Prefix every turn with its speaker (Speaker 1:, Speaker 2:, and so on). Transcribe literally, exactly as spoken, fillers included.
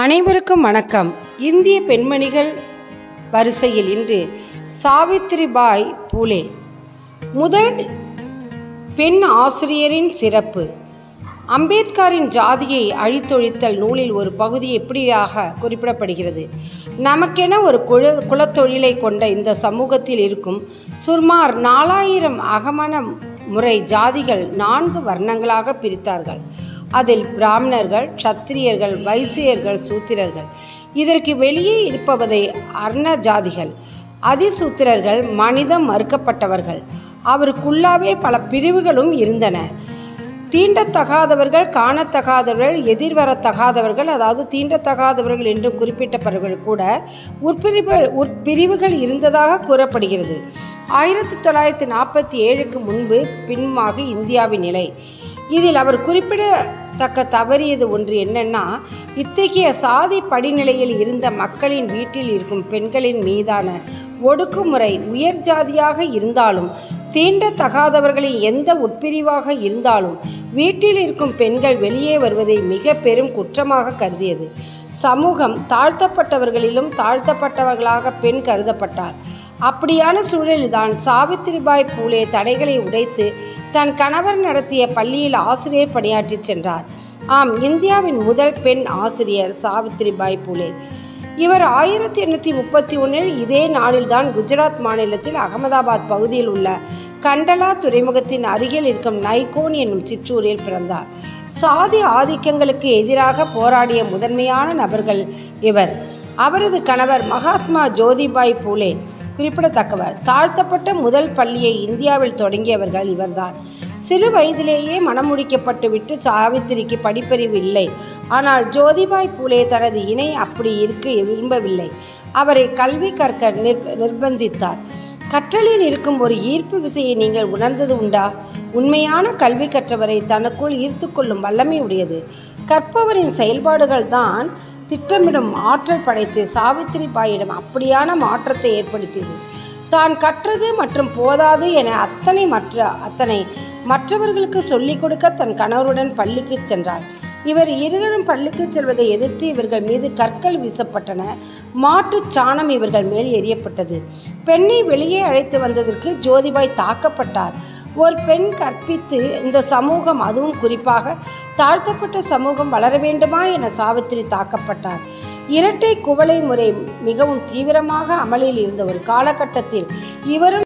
Speaker 1: அனைவருக்கும் வணக்கம். இந்திய பெண்மணிகள் வரிசையில் இன்று சாவித்ரிபாய் பூலே முதல் பெண் ஆசிரியரின் சிறப்பு. அம்பேத்கரின் ஜாதியை அழித்தொழித்தல் நூலில் ஒரு பகுதி எப்படியாக குறிப்பிடப்படுகிறது. நமக்கென ஒரு குல குலத்தொழிலை கொண்ட இந்த சமூகத்தில் இருக்கும் சுமார் நாலாயிரம் அகமண முறை ஜாதிகள் நான்கு வர்ணங்களாக பிரித்தார்கள். அதில் பிராமணர்கள், சத்திரியர்கள், வைசியர்கள், சூத்திரர்கள். இதற்கு வெளியே இருப்பவதை அர்ண ஜாதிகள். அதிசூத்திரர்கள் மனிதம் மறுக்கப்பட்டவர்கள். அவருக்குள்ளாவே பல பிரிவுகளும் இருந்தன. தீண்டத்தகாதவர்கள், காணத்தகாதவர்கள், எதிர்வரத்தகாதவர்கள், அதாவது தீண்டத்தகாதவர்கள் என்றும் குறிப்பிட்டவர்கள் கூட உட்பிரிவு உட்பிரிவுகள் இருந்ததாக கூறப்படுகிறது. ஆயிரத்தி தொள்ளாயிரத்தி நாற்பத்தி ஏழுக்கு முன்பு பின்பாக இந்தியாவின் நிலை. இதில் அவர் குறிப்பிடத்தக்க தவறியது ஒன்று என்னன்னா, இத்தகைய சாதி படிநிலையில் இருந்த மக்களின் வீட்டில் இருக்கும் பெண்களின் மீதான ஒடுக்குமுறை உயர் ஜாதியாக இருந்தாலும் தீண்டத்தகாதவர்களின் எந்த உட்பிரிவாக இருந்தாலும் வீட்டில் இருக்கும் பெண்கள் வெளியே வருவதை மிக பெரும் குற்றமாக கருதியது. சமூகம் தாழ்த்தப்பட்டவர்களிலும் தாழ்த்தப்பட்டவர்களாக பெண் கருதப்பட்டார். அப்படியான சூழலில்தான் சாவித்ரிபாய் பூலே தடைகளை உடைத்து தன் கணவர் நடத்திய பள்ளியில் ஆசிரியர் பணியாற்றி சென்றார். ஆம், இந்தியாவின் முதல் பெண் ஆசிரியர் சாவித்ரிபாய் பூலே. இவர் ஆயிரத்தி எண்ணூற்றி முப்பத்தி ஒன்றில் இதே நாளில்தான் குஜராத் மாநிலத்தில் அகமதாபாத் பகுதியில் உள்ள கண்டலா துறைமுகத்தின் அருகில் இருக்கும் நைகோன் என்னும் சிற்றூரில் பிறந்தார். சாதி ஆதிக்கங்களுக்கு எதிராக போராடிய முதன்மையான நபர்கள் இவர். அவரது கணவர் மகாத்மா ஜோதிபாய் பூலே குறிப்பிடத்தக்கவர். தாழ்த்தப்பட்ட முதல் பள்ளியை இந்தியாவில் தொடங்கியவர்கள் இவர்தான். சிறு வயதிலேயே மணமுடிக்கப்பட்டு விட்டு சாவித்திரிக்கு படிப்பறிவு இல்லை. ஆனால் ஜோதிபாய் பூலே தனது இணை அப்படி இருக்க விரும்பவில்லை. அவரை கல்வி கற்க நிர் நிர்பந்தித்தார். கற்றலில் இருக்கும் ஒரு ஈர்ப்பு விசையை நீங்கள் உணர்ந்தது உண்டா? உண்மையான கல்வி கற்றவரை தனக்குள் ஈர்த்து கொள்ளும் வல்லமை உடையது. கற்பவரின் செயல்பாடுகள் தான் திட்டமிடும் ஆற்றல் படைத்து சாவித்ரிபாயிடம் அப்படியான மாற்றத்தை ஏற்படுத்தியது. தான் கற்றது மற்றும் போதாது என அத்தனை மற்ற அத்தனை மற்றவர்களுக்கு சொல்லிக் கொடுக்க தன் கணவருடன் பள்ளிக்கு சென்றார். இவர் இருவரும் பள்ளிக்கு செல்வதை எதிர்த்து இவர்கள் மீது கற்கள் வீசப்பட்டன. மாட்டுச் சாணம் இவர்கள் மேல் எரியப்பட்டது. பெண்ணை வெளியே அழைத்து வந்ததற்கு ஜோதிபாய் தாக்கப்பட்டார். ஒரு பெண் கற்பித்து இந்த சமூகம், அதுவும் குறிப்பாக தாழ்த்தப்பட்ட சமூகம் வளர வேண்டுமா என சாவித்திரி தாக்கப்பட்டார். இரட்டை குவளை முறை மிகவும் தீவிரமாக அமலில் இருந்த ஒரு காலகட்டத்தில் இவரும்